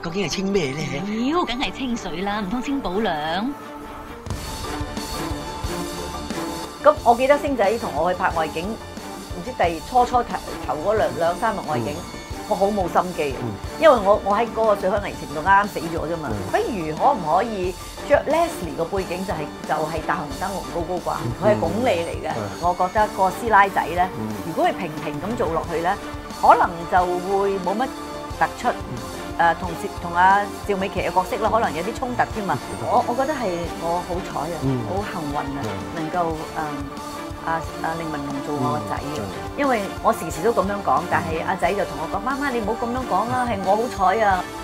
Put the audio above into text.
究竟係清咩咧？ 妖，梗係清水啦，唔通清補涼？ 咁我記得星仔同我去拍外景，唔知初頭嗰兩三幕外景，我好冇心機，因為我喺嗰個水海危情度啱啱死咗啫嘛。不如可唔可以着 Leslie 個背景就係大紅燈籠高高掛，佢係鞏俐嚟嘅。我覺得個師奶仔咧，如果佢平平咁做落去咧，可能就會冇乜突出。同阿趙美琪嘅角色咧，可能有啲衝突添啊！我覺得係我好彩啊，好幸運啊，能夠阿令文龍做我個仔啊！因為我時時都咁樣講，但係阿仔就同我講：媽媽你唔好咁樣講啦，係我好彩啊！